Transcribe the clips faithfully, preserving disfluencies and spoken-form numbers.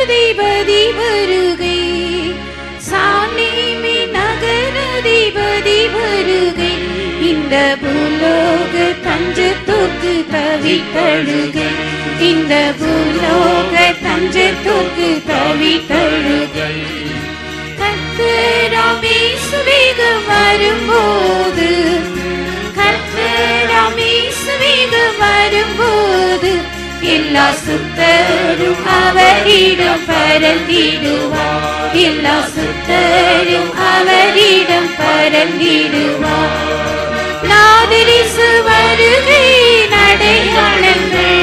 நகரதிபதி வருகை, சாலேமி நகரதிபதி வருகை, இந்த பூலோக தஞ்சத்தோக்கு தவித்தழுகை, இந்த பூலோக தஞ்சத்தோக்கு தவித்தழுகை. கர்த்தராம் இயேசு வேகம் வரும்போது, கர்த்தராம் இயேசு வேகம் வரும்போது, எல்லா சுத்தரும் அவரிடம் பறந்திடுவார், எல்லா சுத்தரும் அவரிடம் பறந்திடுவார். நாதரிசு வருகை அடையாளங்கள்,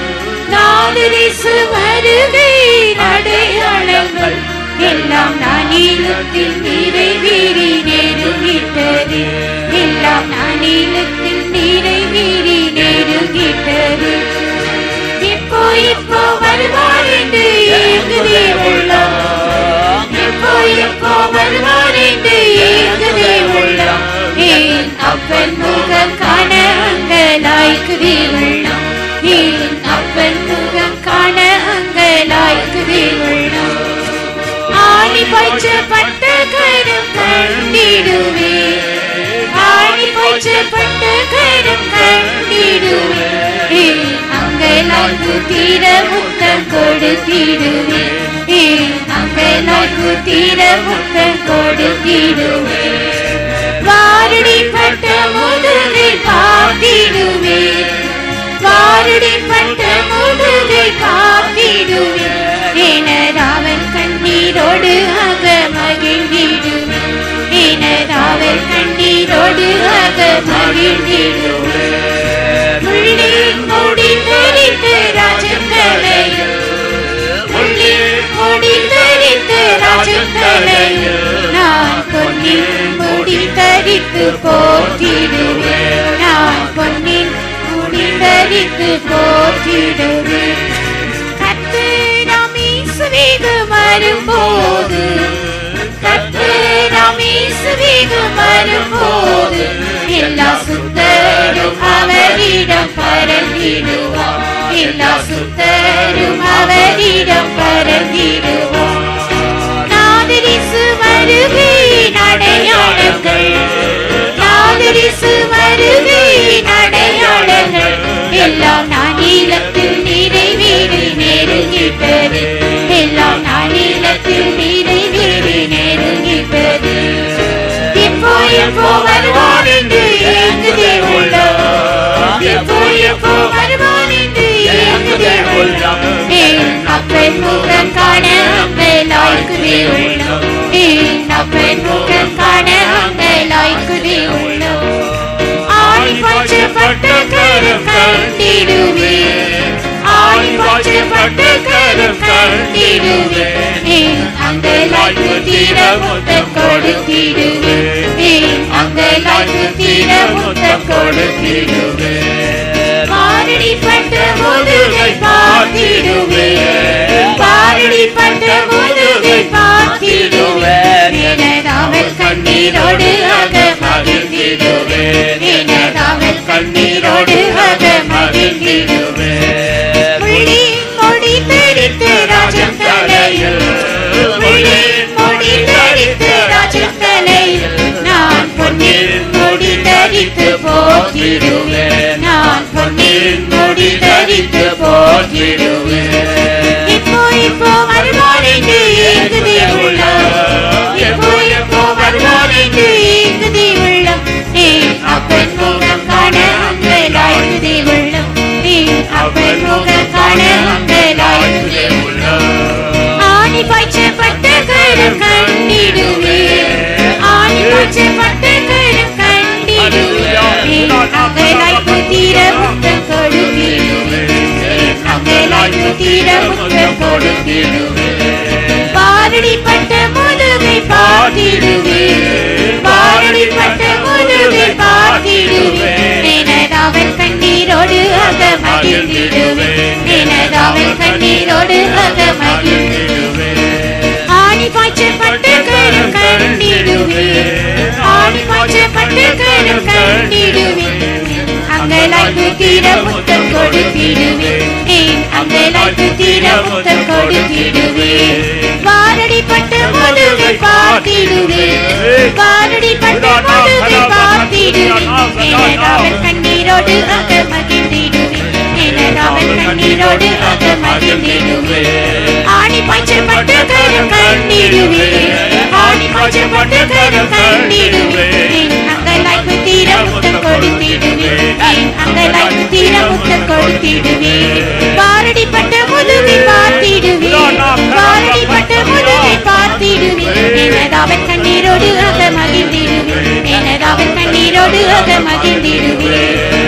நாதரிசு வருகை அடையாளங்கள், எல்லாம் நானிலத்தில் நிறைவேறி நெருங்கிட்டது, எல்லாம் நானிலத்தில் நிறைவேறி நெருங்கிட்டது. எப்போ எப்போ வருவார் என்று ஏங்குதே உள்ளம், எப்போ எப்போ வருவார் என்று ஏங்குதே உள்ளம், ஏன் அப்பன் முகம் காண அங்கலாய்க்குதே உள்ளம், ஏன் அப்பன் முகம் காண அங்கலாய்க்குதே உள்ளம். ஆணி பாய்ச்சப்பட்ட கரம் கண்டிடுவே, ஆணி பாய்ச்சப்பட்ட கரம் கண்டிடுவே, ஏன் அங்கலாய்க்கு தீர முத்தம் கொடுத்திடுவே, ஏன் அங்கலாய்க்கு தீர முத்தம் கொடுத்திடுவே. வாரடிப்பட்ட முதுகை பார்த்திடுவே, வாரடிப்பட்ட முதுகை பார்த்திடுவே, எனதாவன் கண்ணீரோடு அக மகிழ்ந்திடுவே, எனதாவன் கண்ணீரோடு அக மகிழ்ந்திடுவே. முள்ளே மூடி தரித்து ராஜக்கலையில், முள்ளே மூடி தரித்து ராஜக்கலையில், நான் பொன்னில் மூடி தரித்து போற்றிடுவேன், நான் பொன்னில் மூடி தரித்து போற்றிடுவேன். கர்த்தராம் இயேசு வேகம் வரும்போது, கர்த்தராம் இயேசு வேகம் வரும்போது, எல்லா சுத்தரும் அவரிடம் பறந்திடுவார், எல்லா சுத்தரும் அவரிடம் பறந்திடுவார். நாதரிசு வருகை அடையாளங்கள், நாதரிசு வருகை அடையாளங்கள், எல்லாம் நானிலத்தில் நிறைவேறி நெருங்கிட்டது, எல்லாம் நானிலத்தில் நிறைவேறி நெருங்கிட்டது. எப்போ எப்போ வருவார் என்று ஏங்குதே உள்ளம், எப்போ எப்போ வருவார் என்று ஏங்குதே உள்ளம், ஏன் அப்பன் முகம் காண அங்கலாய்க்குதே உள்ளம், ஏன் அப்பன் முகம் காண அங்கலாய்க்குதே உள்ளம். ஆணி பாய்ச்சப்பட்ட கரம் கண்டிடுவே, ஆணி பாய்ச்சப்பட்ட கரம் கண்டிடுவே, ஏன் அங்கலாய்க்கு தீர முத்தம் கொடுத்திடுவே, ஏன் அங்கலாய்க்கு தீர முத்தம் கொடுத்திடுவே. பாரடிப்பட்ட முதுகை பார்த்திடுவே, பாரடிப்பட்ட முதுகை பார்த்திடுவே, எனதாவல் கண்ணீரோடு அக மகிழ்ந்திடுவே, எனதாவல் கண்ணீரோடு அக மகிழ்ந்திடுவே. முள்ளே மூடி தரித்து ராஜக்கலையில், முள்ளே மூடி தரித்து ராஜக்கலையில், நான் பொன்னில் மூடி தரித்து போற்றிடுவேன், நான் பொன்னில் மூடி தரித்து போற்றிடுவேன். இப்போ இப்போ வருவார் என்று ஏங்குதே உள்ளம், எப்போ எப்போ வருவார் என்று ஏங்குதே உள்ளம், ஏன் அப்பன் முகம் காண அங்கலாய்க்குதே உள்ளம், ஏன் அப்பன் முகம் காண அங்கலாய்க்குதே உள்ளம். ஆணி பாய்ச்சப்பட்ட கரம் கண்டிடுவே, ஆணி பாய்ச்சப்பட்ட கரம் கண்டிடுவே, அங்கலாய்க்கு தீர முத்தம் கொடுத்திடுவே, அங்கலாய்க்கு தீர முத்தம் கொடுத்திடுவே. பாரடிப்பட்ட முதுகை பார்த்திடுவே, பாரடிப்பட்ட முதுகை பார்த்திடுவே, எனதாவல் கண்ணீரோடு அக மகிழ்ந்திடுவே, எனதாவல் கண்ணீரோடு அக மகிழ்ந்திடுவே. ஆணி பாய்ச்சப்பட்ட கரம் கண்டிடுவே, ஆணி பாய்ச்சப்பட்ட கரம் கண்டிடுவே, அங்கலாய்க்கு தீர முத்தம் கொடுத்திடுவே, ஏன் அங்க அங்கலாய்த்து தீர முத்தம் கொடுத்திடுவேன். வாரடிப்பட்டு முதுகை பார்த்திடுவேன், வாரடிப்பட்டு முதுகை பார்த்திடுவேன். எனதாவல் கண்ணீரோடு அக மகிழ்ந்திடுவேன், எனதாவல் கண்ணீரோடு அக மகிழ்ந்திடுவேன். ஆணி பாய்ச்சப்பட்டு கரம் கண்டிடுவேன், ஆணி பாய்ச்சப்பட்டு கரம் கண்டிடுவேன். அங்கலாய்ப்பு தீர முத்தம் கொடுத்திடுவேன், அங்கலாய்ப்பு தீர முத்தம் கொடுத்திடுவேன். வாரடிப்பட்டு முதுகை பார்த்திடுவேன், வாரடிப்பட்டு முதுகை பார்த்திடுவேன். எனதாவல் கண்ணீரோடு அக மகிழ்ந்திடுவேன், எனதாவல் கண்ணீரோடு அக மகிழ்ந்திடுவேன்.